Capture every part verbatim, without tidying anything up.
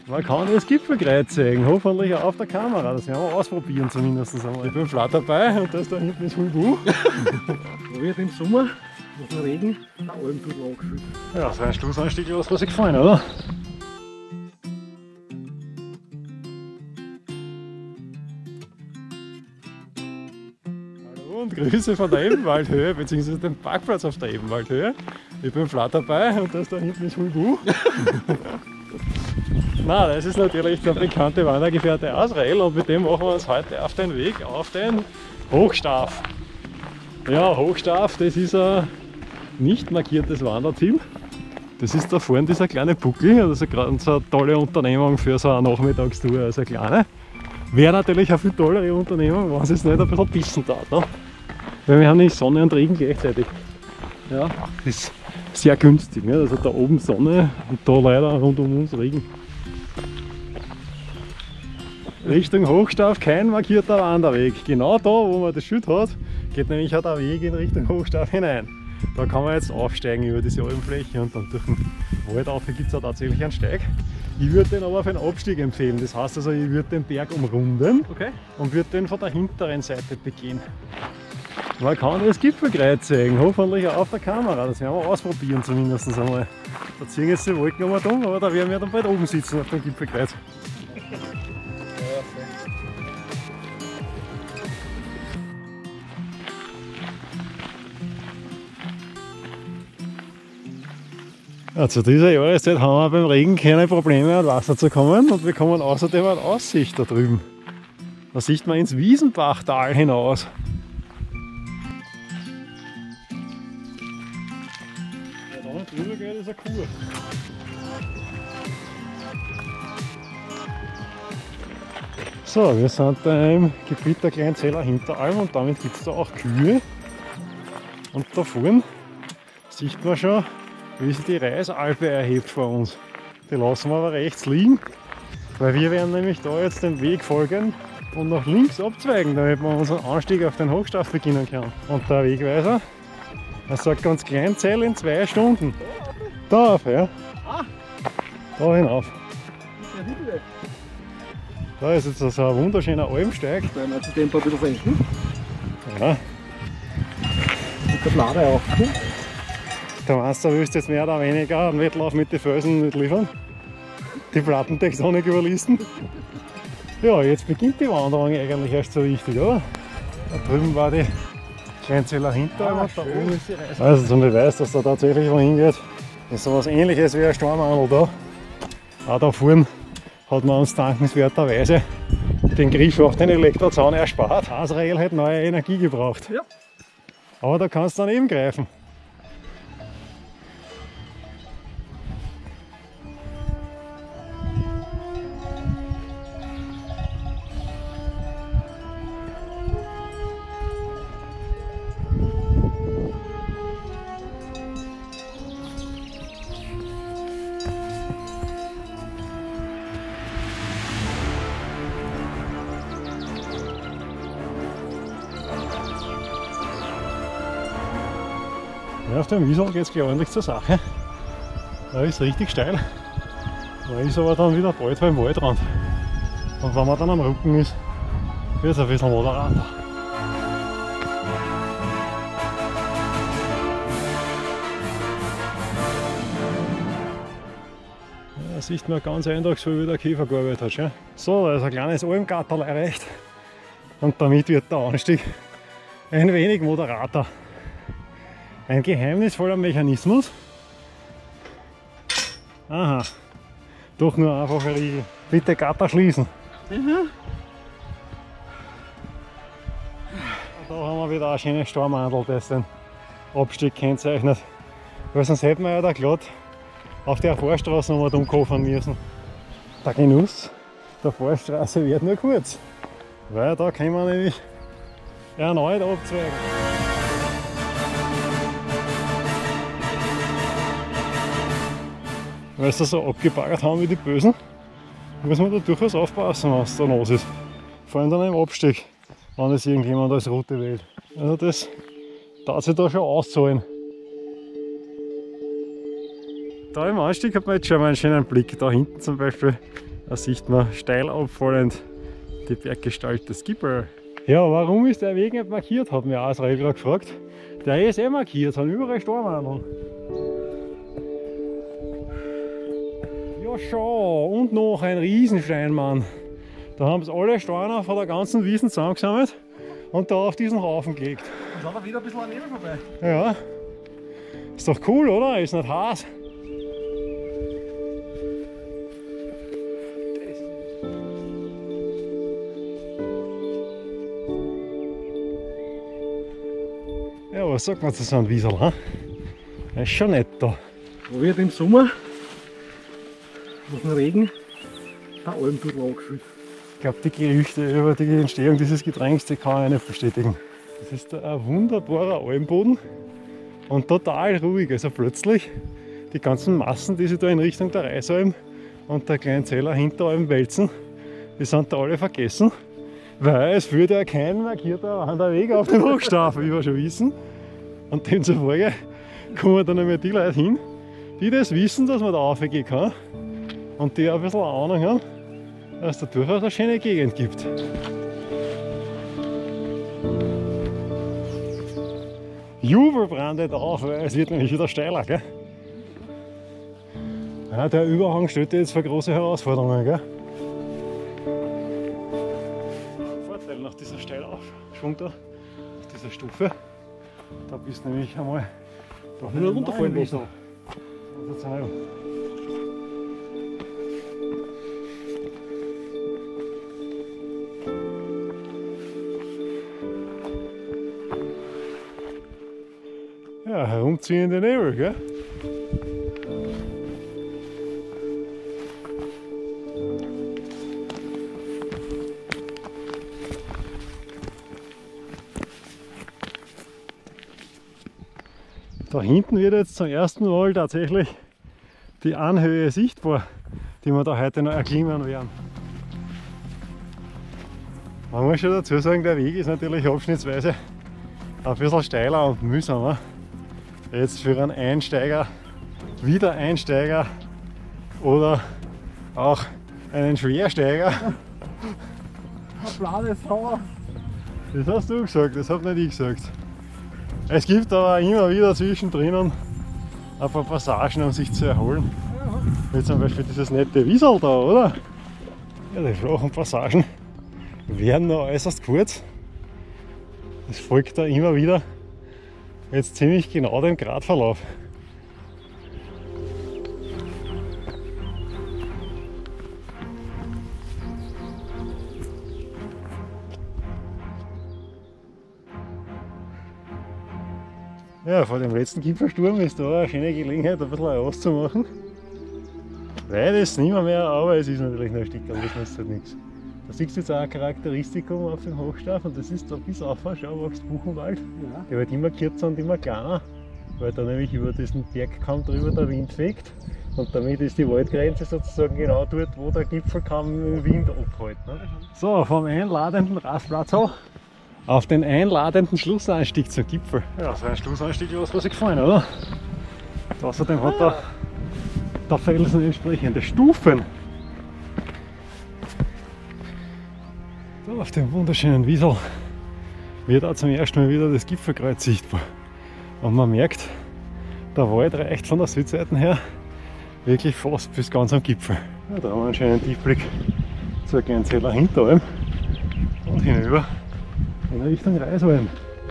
Man kann das Gipfelkreuz zeigen, hoffentlich auch auf der Kamera. Das werden wir ausprobieren zumindest einmal. Ich bin flat dabei und das da hinten ist Hulbu. Da wird im Sommer nach dem Regen der Almdudel angefüllt. Ja, so ein Schlussanstieg, was hat sich gefallen, oder? Hallo und Grüße von der Ebenwaldhöhe, beziehungsweise dem Parkplatz auf der Ebenwaldhöhe. Ich bin flat dabei und das da hinten ist Hulbu. Na, das ist natürlich der bekannte Wandergefährte Azrael und mit dem machen wir uns heute auf den Weg auf den Hochstaff. Ja, Hochstaff, das ist ein nicht markiertes Wanderziel. Das ist da vorne dieser kleine Buckel, das ist eine ganz eine tolle Unternehmung für so eine Nachmittagstour, also eine kleine. Wäre natürlich eine viel tollere Unternehmung, wenn es jetzt nicht ein bisschen bissen tat, ne? Weil wir haben nicht Sonne und Regen gleichzeitig. Ja, das ist sehr günstig, ne? Also da oben Sonne und da leider rund um uns Regen. Richtung Hochstaff kein markierter Wanderweg. Genau da, wo man das Schild hat, geht nämlich auch der Weg in Richtung Hochstaff hinein. Da kann man jetzt aufsteigen über diese Almfläche und dann durch den Wald auf gibt es auch tatsächlich einen Steig. Ich würde den aber für einen Abstieg empfehlen. Das heißt also, ich würde den Berg umrunden, okay, und würde den von der hinteren Seite begehen. Man kann das Gipfelkreuz zeigen, hoffentlich auch auf der Kamera. Das werden wir ausprobieren zumindest einmal. Da ziehen jetzt die Wolken um und um, aber da werden wir dann bald oben sitzen auf dem Gipfelkreuz. Ja, zu dieser Jahreszeit haben wir beim Regen keine Probleme, an Wasser zu kommen und wir kommen außerdem an Aussicht da drüben. Da sieht man ins Wiesenbachtal hinaus. Ja, da nicht drüber geht, ist eine Kur. So, wir sind da im Gebiet der Kleinzeller Hinteralm und damit gibt es da auch Kühe. Und da vorne sieht man schon, wie sich die Reisalpe erhebt vor uns. Die lassen wir aber rechts liegen, weil wir werden nämlich da jetzt den Weg folgen und nach links abzweigen, damit wir unseren Anstieg auf den Hochstaff beginnen können. Und der Wegweiser, er sagt ganz Kleinzeil in zwei Stunden. Da auf, ja. Da hinauf. Da ist jetzt so ein wunderschöner Almsteig. Da werden wir zu dem ein bisschen verenden. Ja. Mit der Blade auch. Der Meister willst jetzt mehr oder weniger einen Wettlauf mit den Felsen nicht liefern. Die Plattentektonik überlisten. Ja, jetzt beginnt die Wanderung eigentlich erst so richtig, oder? Da drüben war die Kleinzeller Hinteralm und da oben ist die Reise. Also zum Beweis, dass da tatsächlich wo hingeht, ist so was Ähnliches wie ein Stormandel da. Auch da vorne hat man uns dankenswerterweise den Griff auf den Elektrozaun erspart. Azrael hat neue Energie gebraucht. Ja. Aber da kannst du dann eben greifen. Ja, auf dem Wiesel geht es gleich ordentlich zur Sache. Da ist es richtig steil. Da ist aber dann wieder bald beim Waldrand. Und wenn man dann am Rücken ist, wird es ein bisschen moderater. Ja, da sieht man ganz eindrucksvoll, wie der Käfer gearbeitet hat. Schon. So, da ist ein kleines Almgatterl erreicht. Und damit wird der Anstieg ein wenig moderater. Ein geheimnisvoller Mechanismus. Aha, doch nur einfach ein Riegel. Bitte Gatter schließen. Mhm. Und da haben wir wieder ein schönes Stormandel, das den Abstieg kennzeichnet. Weil sonst hätten wir ja da glatt auf der Vorstraße nochmal umkoffern müssen. Der Genuss der Vorstraße wird nur kurz, weil da können wir nämlich erneut abzweigen. Weil sie so abgebaggert haben wie die Bösen, muss man da durchaus aufpassen, was da los ist. Vor allem dann im Abstieg, wenn es irgendjemand als Route wählt. Also das darf sich da schon auszahlen. Da im Anstieg hat man jetzt schon mal einen schönen Blick. Da hinten zum Beispiel Da sieht man steil abfallend die Berggestalt des Gipfel. Ja, warum ist der Weg nicht markiert, hat mir auch das Rädler gefragt. Der ist eh markiert, sind überall Steinwandeln. Ja, schau, und noch ein Riesensteinmann. Da haben sie alle Steine von der ganzen Wiesn zusammengesammelt und da auf diesen Haufen gelegt. Da schaut wieder ein bisschen an Nebel vorbei. Ja, ist doch cool, oder? Ist nicht heiß. Ja, was sagt man zu so einem Wiesel? Hm? Er ist schon nett da. Da wird im Sommer nach dem Regen der Almdudel angefüllt. Ich glaube, die Gerüchte über die Entstehung dieses Getränks, die kann ich nicht bestätigen. Das ist ein wunderbarer Almboden und total ruhig. Also plötzlich die ganzen Massen, die sich da in Richtung der Reisalm und der kleinen Zeller Hinteralm wälzen, die sind da alle vergessen. Weil es führt ja kein markierter Wanderweg auf den Hochstaffel, wie wir schon wissen. Und demzufolge kommen dann einmal die Leute hin, die das wissen, dass man da raufgehen kann und die auch ein bisschen Ahnung haben, dass es da durchaus eine schöne Gegend gibt. Jubel brandet auf, weil es wird nämlich wieder steiler. Gell? Ja, der Überhang stellt jetzt vor große Herausforderungen. Gell? Nach dieser Steilaufschwung da, auf dieser Stufe, da bist du nämlich einmal doch wieder runterfallen lassen. Ja, herumziehende Nebel, gell? Da hinten wird jetzt zum ersten Mal tatsächlich die Anhöhe sichtbar, die wir da heute noch erklimmen werden. Man muss schon dazu sagen, der Weg ist natürlich abschnittsweise ein bisschen steiler und mühsamer. Jetzt für einen Einsteiger, Wiedereinsteiger oder auch einen Schwersteiger. Ein blaues Haar. Das hast du gesagt, das habe nicht ich gesagt. Es gibt aber immer wieder zwischendrin ein paar Passagen, um sich zu erholen. Wie zum Beispiel dieses nette Wiesel da, oder? Ja, die flachen Passagen werden noch äußerst kurz. Es folgt da immer wieder jetzt ziemlich genau dem Gradverlauf. Ja, vor dem letzten Gipfelsturm ist da eine schöne Gelegenheit, ein bisschen auszumachen. Weil das nicht mehr, mehr, aber es ist natürlich noch ein Stück, und das nützt halt nichts. Da siehst du jetzt auch ein Charakteristikum auf dem Hochstaff und das ist da bis auf, schau, wächst Buchenwald. Ja. Der wird immer kürzer und immer kleiner, weil da nämlich über diesen Bergkamm drüber der Wind fegt. Und damit ist die Waldgrenze sozusagen genau dort, wo der Gipfelkamm im Wind abhält. Ne? So, vom einladenden Rastplatz auf den einladenden Schlussanstieg zum Gipfel. Ja, so ein Schlussanstieg lässt sich gefallen, oder? Und außerdem hat der, der Felsen entsprechende Stufen. Da auf dem wunderschönen Wiesel wird auch zum ersten Mal wieder das Gipfelkreuz sichtbar. Und man merkt, der Wald reicht von der Südseite her wirklich fast bis ganz am Gipfel. Ja, da haben wir einen schönen Tiefblick zur Gänzeller Hinteralm und hinüber in Richtung Reisalm.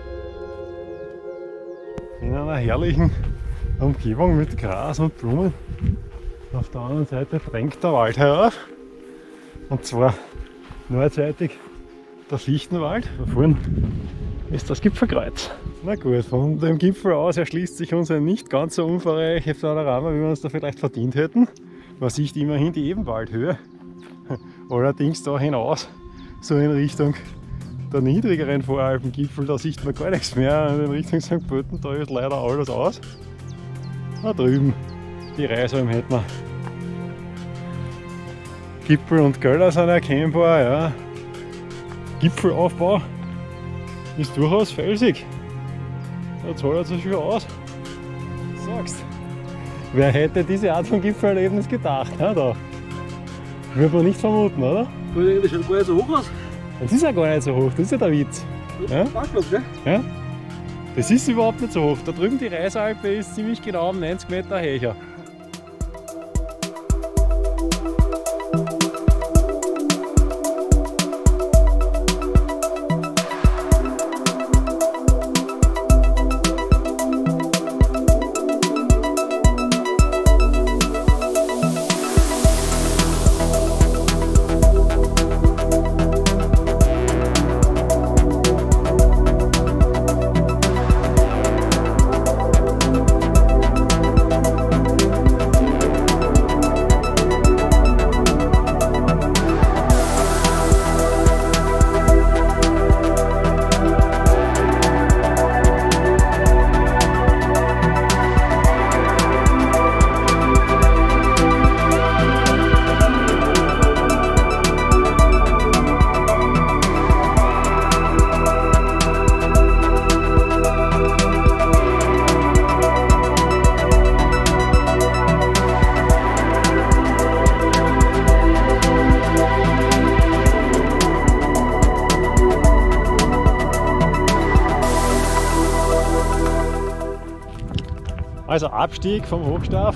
In einer herrlichen Umgebung mit Gras und Blumen. Auf der anderen Seite drängt der Wald herauf. Und zwar nordseitig der Fichtenwald. Da vorne ist das Gipfelkreuz. Na gut, von dem Gipfel aus erschließt sich uns ein nicht ganz so umfangreiches Panorama, wie wir uns da vielleicht verdient hätten. Man sieht immerhin die Ebenwaldhöhe. Allerdings da hinaus, so in Richtung der niedrigeren Voralpengipfel, da sieht man gar nichts mehr. In Richtung Sankt Pölten, da ist leider alles aus. Da drüben, die Reisalm hätten wir. Gipfel und Göller sind erkennbar, ja. Gipfelaufbau ist durchaus felsig. Da zahlt er sich schon aus. Sagst. Wer hätte diese Art von Gipfelerlebnis gedacht? Ja, da. Würde man nicht vermuten, oder? Das schaut gar nicht so hoch aus. Das ist ja gar nicht so hoch, das ist ja der Witz. Das ist Ja? ein Parkplatz, gell? Ja? Das ist überhaupt nicht so hoch. Da drüben die Reisalpe ist ziemlich genau um neunzig Meter höher. Also Abstieg vom Hochstaff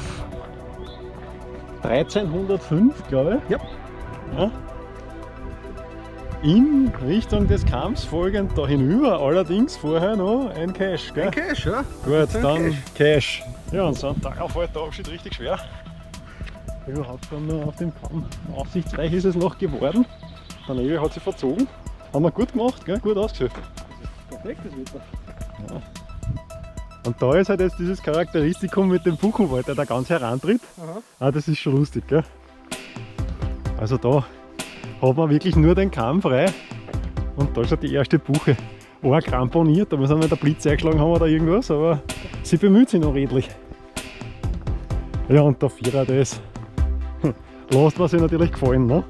dreizehnhundertfünf, glaube ich. Ja. Ja. In Richtung des Kamms folgend da hinüber, allerdings vorher noch ein Cache, gell? Ein Cache, ja? Gut, Ein dann Cache. Ja, und so ein Tag auf der Abschied richtig schwer. Überhaupt dann nur auf dem Kamm. Aussichtsreich ist es noch geworden. Der Nebel hat sich verzogen. Haben wir gut gemacht, gell? Gut ausgesucht. Perfektes Wetter. Ja. Und da ist halt jetzt dieses Charakteristikum mit dem Buchenwald, der da ganz herantritt. Aha. Ah, das ist schon lustig, gell? Also da hat man wirklich nur den Kamm frei. Und da ist schon die erste Buche. Arg ramponiert, da müssen wir der Blitz eingeschlagen haben oder irgendwas, aber sie bemüht sich noch redlich. Ja, und der Vierer, das lässt man sich natürlich gefallen, ne?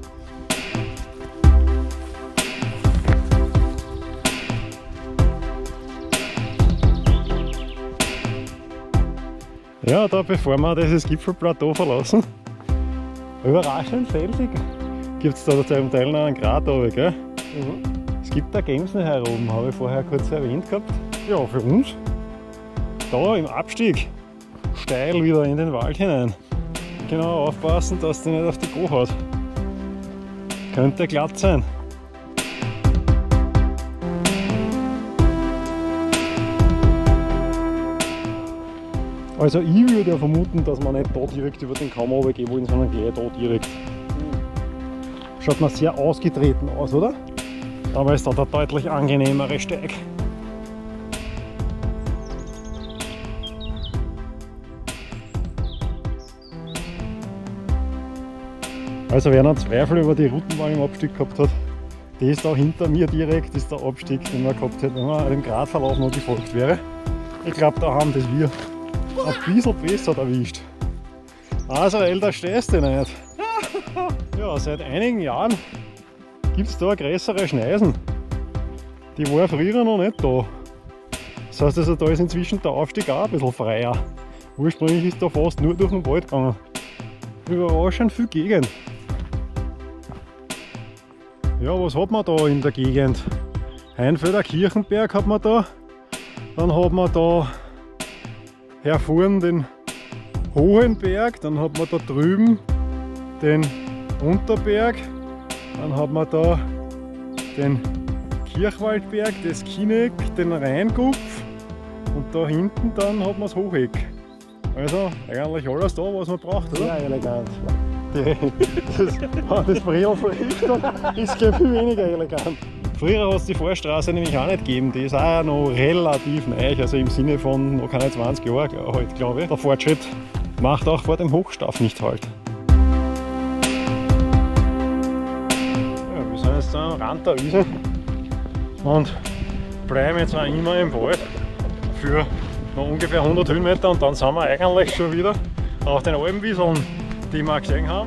Ja, da bevor wir dieses Gipfelplateau verlassen, überraschend felsig, gibt es da zum Teil noch einen Grat runter, gell? Mhm. Es gibt da Gemsen hier oben, habe ich vorher kurz erwähnt gehabt. Ja, für uns, da im Abstieg, steil wieder in den Wald hinein. Genau aufpassen, dass die nicht auf die Go haut. Könnte glatt sein. Also ich würde ja vermuten, dass man nicht da direkt über den Kamm runtergehen wollen, sondern gleich da direkt. Schaut mir sehr ausgetreten aus, oder? Aber ist da der deutlich angenehmere Steig. Also wer noch Zweifel über die Routenwahl im Abstieg gehabt hat, die ist da hinter mir direkt, ist der Abstieg, den man gehabt hätte, wenn man dem Gratverlauf noch gefolgt wäre. Ich glaube, da haben das wir ein bisschen besser erwischt. Also älter stehst du nicht. Ja, seit einigen Jahren gibt es da größere Schneisen. Die war früher noch nicht da. Das heißt also, da ist inzwischen der Aufstieg auch ein bisschen freier. Ursprünglich ist da fast nur durch den Wald gegangen. Überraschend viel Gegend. Ja, was hat man da in der Gegend? Heinfelder Kirchenberg hat man da. Dann hat man da hervorn den Hohenberg, dann hat man da drüben den Unterberg, dann hat man da den Kirchwaldberg, das Kineck, den Rheingupf und da hinten dann hat man das Hocheck. Also eigentlich alles da, was man braucht, oder? Ja, elegant. Die, das, das Bredel von Richtung ist gleich viel weniger elegant. Früher hat es die Vorstraße nämlich auch nicht gegeben, die ist auch noch relativ neu, also im Sinne von noch keine zwanzig Jahre halt, glaube ich. Der Fortschritt macht auch vor dem Hochstaff nicht halt. Ja, wir sind jetzt am Rand der Wiese und bleiben jetzt auch immer im Wald für noch ungefähr hundert Höhenmeter und dann sind wir eigentlich schon wieder auf den Alpenwieseln, die wir gesehen haben.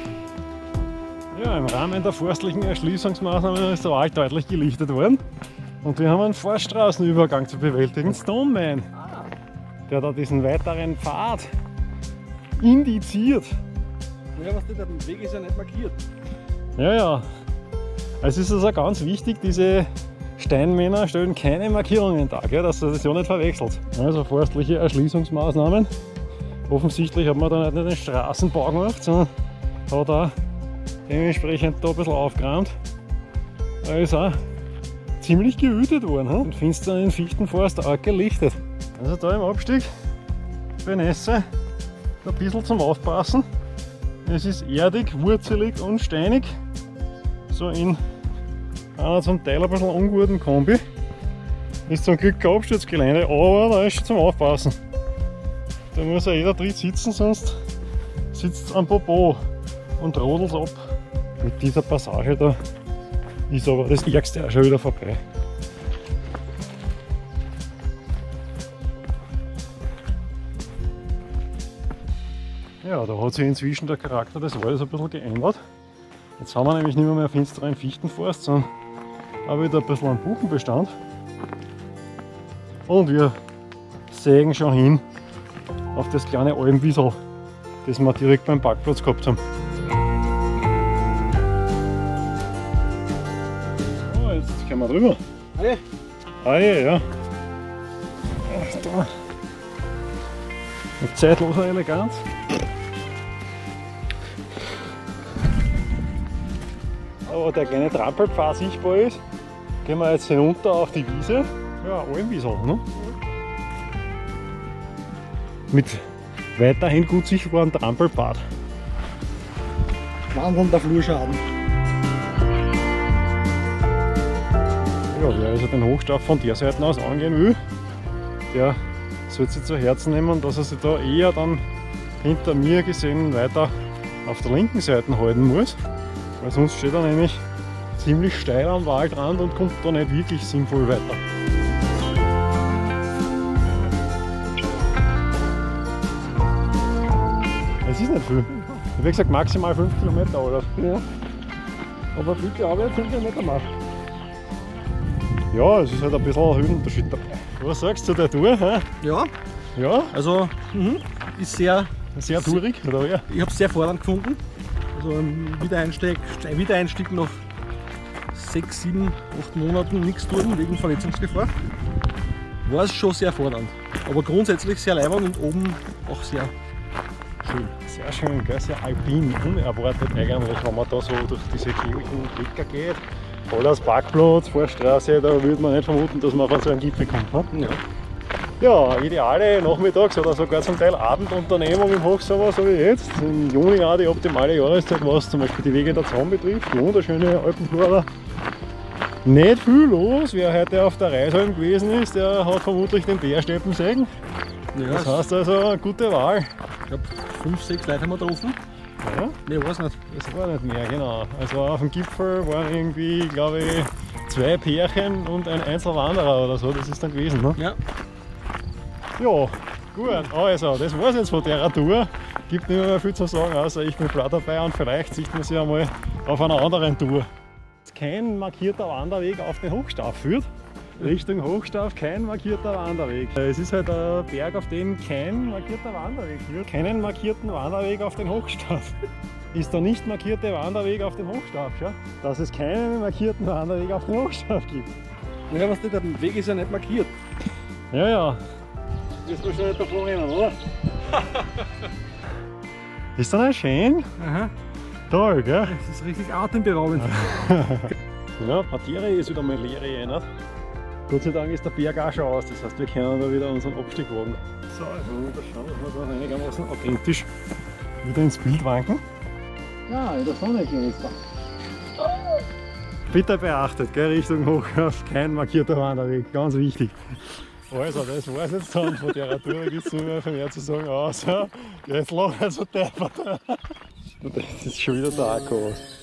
Ja, im Rahmen der forstlichen Erschließungsmaßnahmen ist der Wald deutlich gelichtet worden. Und wir haben einen Forststraßenübergang zu bewältigen. Stoneman, der da diesen weiteren Pfad indiziert. Ja, was der Weg ist ja nicht markiert. Ja, ja. Es ist also ganz wichtig, diese Steinmänner stellen keine Markierungen dar, gell, dass das ja nicht verwechselt. Also forstliche Erschließungsmaßnahmen. Offensichtlich hat man da nicht nur den Straßenbau gemacht, sondern hat auch dementsprechend da ein bisschen aufgeräumt. Da ist auch ziemlich gehütet worden, hm? Und finsteren Fichtenforst auch gelichtet. Also da im Abstieg bei Nässe ein bisschen zum Aufpassen. Es ist erdig, wurzelig und steinig. So in einer zum Teil ein bisschen unguten Kombi. Ist zum Glück kein Absturzgelände, aber da ist schon zum Aufpassen. Da muss ja jeder drin sitzen, sonst sitzt es am Popo und rodelt ab. Mit dieser Passage da ist aber das Ärgste auch schon wieder vorbei. Ja, da hat sich inzwischen der Charakter des Waldes ein bisschen geändert. Jetzt haben wir nämlich nicht mehr, mehr finsteren Fichtenforst, sondern auch wieder ein bisschen an Buchenbestand. Und wir sägen schon hin auf das kleine Almwiesel, das wir direkt beim Parkplatz gehabt haben. So, jetzt können wir drüber. Hey. Ah ja, ja. Ach, da. Mit zeitloser Eleganz. Aber der kleine Trampelpfad sichtbar ist, gehen wir jetzt hinunter auf die Wiese. Ja, Almwiesel, ne? Mit weiterhin gut sichtbaren Trampelpfad. Wandelnder Flurschaden. Ja, wer also den Hochstaff von der Seite aus angehen will, der sollte sich zu Herzen nehmen, dass er sich da eher dann hinter mir gesehen weiter auf der linken Seite halten muss. Weil sonst steht er nämlich ziemlich steil am Waldrand und kommt da nicht wirklich sinnvoll weiter. Es ist nicht viel. Ich habe gesagt maximal fünf Kilometer, oder? Ja. Aber bitte Arbeit sind wir nicht gemacht. Ja, es ist halt ein bisschen Höhenunterschied dabei. Was sagst du zu der Tour? Hä? Ja, Ja, also mhm. ist sehr, sehr tourig, oder ja? ich habe es sehr fordernd gefunden. Also ein Wiedereinstieg, ein Wiedereinstieg nach sechs, sieben, acht Monaten nichts tun wegen Verletzungsgefahr. War es schon sehr fordernd. Aber grundsätzlich sehr leibend und oben auch sehr schön. Sehr schön, gell? Sehr alpin, unerwartet eigentlich, wenn man da so durch diese klinischen Bäcker geht. Alles Parkplatz, Forststraße, da würde man nicht vermuten, dass man auf so einen Gipfel kommt. Ne? Ja. Ja, ideale Nachmittags- oder sogar zum Teil Abendunternehmung im Hochsommer, so wie jetzt. Im Juni auch die optimale Jahreszeit, was zum Beispiel die Vegetation betrifft. Wunderschöne Alpenflora. Nicht viel los. Wer heute auf der Reishalm gewesen ist, der hat vermutlich den Bärsteppen gesehen. Ja, Das heißt also eine gute Wahl. ich glaube, fünf, sechs Leute haben wir getroffen. Ja, Ne, weiß nicht. das war nicht mehr, genau. Also auf dem Gipfel waren irgendwie, glaube ich, zwei Pärchen und ein Einzelwanderer oder so. Das ist dann gewesen. Ne? Ja. Ja, gut, also das war's jetzt von der Tour. Gibt nicht mehr viel zu sagen, außer ich bin klar dabei und vielleicht sieht man sich einmal auf einer anderen Tour. Kein markierter Wanderweg auf den Hochstaff führt. Richtung Hochstaff kein markierter Wanderweg. Es ist halt ein Berg, auf dem kein markierter Wanderweg führt. Keinen markierten Wanderweg auf den Hochstaff. Ist der nicht markierte Wanderweg auf den Hochstaff, ja? Dass es keinen markierten Wanderweg auf den Hochstaff gibt. Ja, was nicht, der Weg ist ja nicht markiert. Ja, ja. Wirst du schon nicht davon rennen, oder? Ist das nicht schön? Aha. Toll, gell? Das ist richtig atemberaubend. Ja, Materie ist wieder mal leer, nicht? Gott sei Dank ist der Berg auch schon aus, das heißt, wir können da wieder unseren Abstieg wagen. So, jetzt wollen wir schauen, dass wir da einigermaßen authentisch wieder ins Bild wanken. Ja, in der Sonne ist da. Bitte beachtet, gell, Richtung Hochhaus, kein markierter Wanderweg, ganz wichtig. Also, das war es jetzt dann von der Tour, gibt es nicht mehr viel mehr zu sagen, außer jetzt lachen so deppert. Das ist schon wieder der Akku aus.